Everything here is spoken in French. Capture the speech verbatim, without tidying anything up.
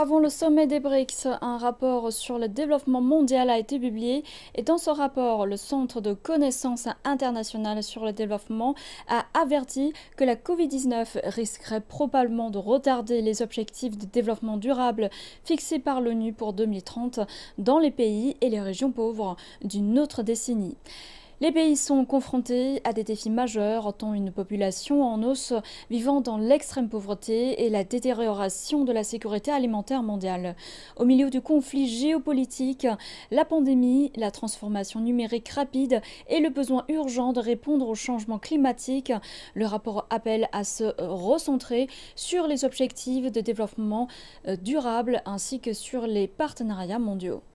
Avant le sommet des BRICS, un rapport sur le développement mondial a été publié et dans ce rapport, le Centre de connaissances internationales sur le développement a averti que la covid dix-neuf risquerait probablement de retarder les objectifs de développement durable fixés par l'ONU pour deux mille trente dans les pays et les régions pauvres d'une autre décennie. Les pays sont confrontés à des défis majeurs, tant une population en hausse vivant dans l'extrême pauvreté et la détérioration de la sécurité alimentaire mondiale. Au milieu du conflit géopolitique, la pandémie, la transformation numérique rapide et le besoin urgent de répondre au changement climatique, le rapport appelle à se recentrer sur les objectifs de développement durable ainsi que sur les partenariats mondiaux.